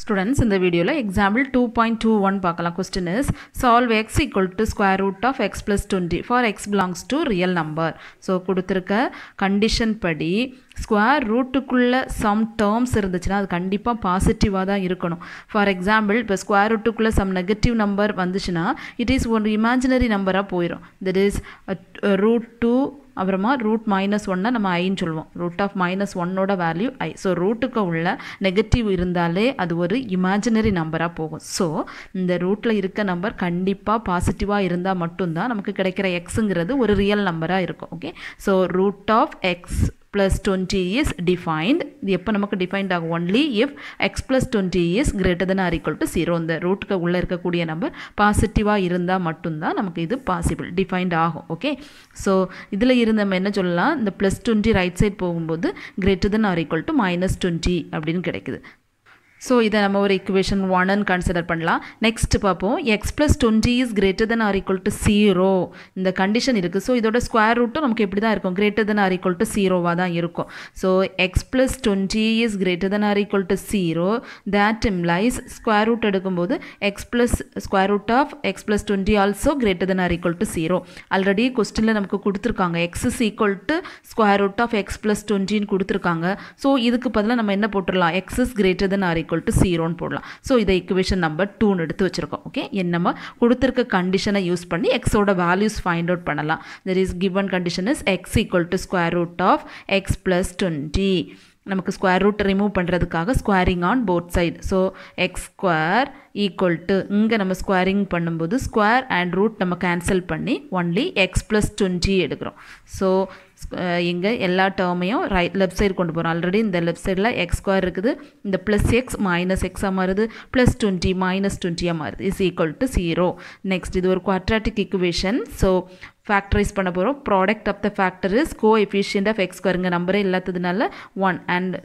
Students, in the video, example 2.21 பார்க்கலாம். Question is, solve x equal to square root of x plus 20 for x belongs to real number. So, கொடுத்திருக்க condition படி square rootக்குள்ள some terms இருந்துச்சுன்னா அது கண்டிப்பா பாசிட்டிவா தான் இருக்கணும். For example, இப்போ square rootக்குள்ள some negative number வந்துச்சுன்னா it is one imaginary number-ஆ போயிடும். That is root 2 அப்புறமா ரூட் மைனஸ் ஒன்னை நம்ம ஐன்னு சொல்லுவோம். ரூட் ஆஃப் மைனஸ் ஒன்னோட வேல்யூ ஐ. ஸோ ரூட்டுக்கு உள்ள நெகட்டிவ் இருந்தாலே அது ஒரு இமேஜினரி நம்பராக போகும். ஸோ இந்த ரூட்டில் இருக்க நம்பர் கண்டிப்பாக பாசிட்டிவாக இருந்தால் மட்டும்தான் நமக்கு கிடைக்கிற எக்ஸுங்கிறது ஒரு ரியல் நம்பராக இருக்கும். Okay, so root of x plus 20 is defined. இது எப்போ நமக்கு டிஃபைன்ட் ஆகும்? only if x plus 20 is greater than or equal to 0. இந்த ரூட்டுக்கு உள்ளே இருக்கக்கூடிய நம்பர் பாசிட்டிவாக இருந்தால் மட்டும்தான் நமக்கு இது பாசிபிள் டிஃபைன்ட் ஆகும். ஓகே, ஸோ இதில் இருந்து நம்ம என்ன சொல்லலாம்? இந்த ப்ளஸ் 20 ரைட் சைட் போகும்போது greater than or equal to minus 20 அப்படின்னு கிடைக்குது. ஸோ இதை நம்ம ஒரு equation 1 கன்சிடர் பண்ணலாம். நெக்ஸ்ட் பார்ப்போம். X plus 20 is greater than or equal to 0 இந்த கண்டிஷன் இருக்குது. ஸோ இதோட ஸ்கொயர் ரூட்டும் நமக்கு எப்படி தான் இருக்கும்? Greater than or equal to 0வாக தான் இருக்கும். So x plus 20 is greater than or equal to 0 that implies square root எடுக்கும்போது x plus square root of x plus 20 also greater than or equal to 0. Already கொஸ்டினில் நமக்கு கொடுத்துருக்காங்க x is equal to square root of x plus 20ன்னு கொடுத்துருக்காங்க. So இதுக்கு பதிலாக நம்ம என்ன போட்டுடலாம்? X is greater than or equal to 0 போடலாம். ஸோ இதை ஈக்குவேஷன் நம்பர் 2 எடுத்து வச்சிருக்கோம். ஓகே, நம்ம கொடுத்துருக்க கண்டிஷனை யூஸ் பண்ணி எக்ஸோட வேல்யூஸ் ஃபைண்ட் அவுட் பண்ணலாம். There is given condition is x equal to square root of x plus 20. நமக்கு ஸ்கொயர் ரூட் ரிமூவ் பண்ணுறதுக்காக squaring on both side. So x square equal to இங்கே நம்ம ஸ்கொயரிங் பண்ணும்போது ஸ்கொயர் அண்ட் ரூட் நம்ம cancel பண்ணி only x plus 20 எடுக்கிறோம். So இங்கே எல்லா டேர்மையும் லெஃப்ட் சைடு கொண்டு போகிறோம். ஆல்ரெடி இந்த லெஃப்ட் சைடில் எக்ஸ் ஸ்கொயர் இருக்குது. இந்த ப்ளஸ் எக்ஸ் மைனஸ் எக்ஸாக மாறுது, ப்ளஸ் 20 மைனஸ் 20ஆக மாறுது, இஸ் ஈக்குவல் டு 0. நெக்ஸ்ட் இது ஒரு குவாட்ராட்டிக் ஈக்குவேஷன். ஸோ ஃபேக்டரைஸ் பண்ண போகிறோம். Product of the factor is coefficient of x square. இங்கே நம்பரே இல்லாததுனால 1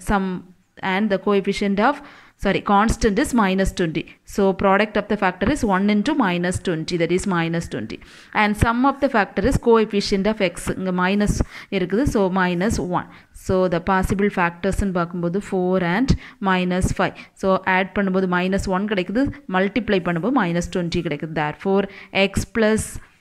and the coefficient of constant is minus 20. So product of the factor is 1 into minus 20, that is minus 20. And sum of the factor is coefficient of x. இங்க minus இருக்குது, so minus 1. So the possible factors ன்னு பார்க்கும்போது 4 and minus 5. So add பண்ணும்போது minus 1 கிடைக்குது, multiply பண்ணும்போது minus 20 கிடைக்குது. Therefore x plus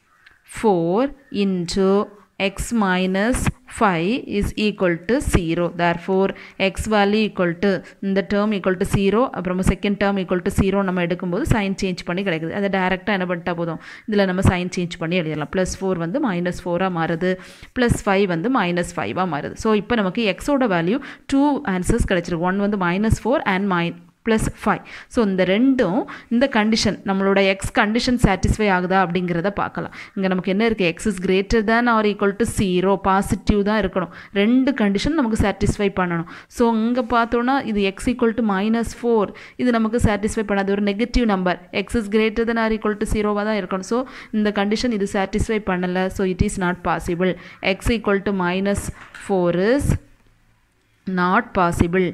4 into x minus 5 is equal to 0. Therefore x value equal to இந்த term equal to 0, அப்புறமா second term equal to 0 நம்ம எடுக்கும்போது சைன் சேஞ்ச் பண்ணி கிடைக்குது. அதை டைரெக்டாக என்ன பண்ணிட்டா போதும்? இதில் நம்ம சைன் சேஞ்ச் பண்ணி எழுதிடலாம். ப்ளஸ் 4 வந்து மைனஸ் 4ஆக மாறுது, ப்ளஸ் 5 வந்து மைனஸ் 5ஆக மாறுது. ஸோ இப்போ நமக்கு எக்ஸோட வேல்யூ 2 ஆன்சர்ஸ் கிடைச்சிருக்கு. 1 வந்து minus 4 and plus 5. ஸோ இந்த ரெண்டும் இந்த கண்டிஷன் நம்மளோட எக்ஸ் கண்டிஷன் சாட்டிஸ்ஃபை ஆகுதா அப்படிங்கிறத பார்க்கலாம். இங்கே நமக்கு என்ன இருக்குது? X is greater than or equal to 0 positive தான் இருக்கணும். ரெண்டு கண்டிஷன் நமக்கு சாட்டிஸ்ஃபை பண்ணணும். ஸோ இங்கே பார்த்தோன்னா இது எக்ஸ் ஈக்குவல் டு -4 இது நமக்கு சாட்டிஸ்ஃபை பண்ணாது, ஒரு negative number. X is greater than or equal to 0வாக தான் இருக்கணும். ஸோ இந்த கண்டிஷன் இது சாட்டிஸ்ஃபை பண்ணலை. So it is not possible. X equal to -4 is not possible.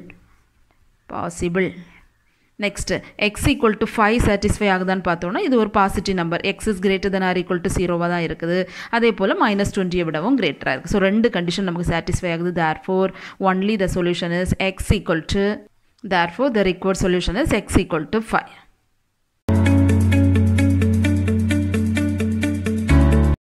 Next x equal to 5 satisfy ஆகுதான்னு பார்த்தோன்னா இது ஒரு positive number. X is greater than or equal to 0வாக தான் இருக்குது. அதே போல் -20 விடவும் கிரேட்டராக இருக்குது. ஸோ ரெண்டு கண்டிஷன் நமக்கு சாட்டிஸ்ஃபை ஆகுது. therefore only the solution is x equal to, therefore the required solution is x equal to 5.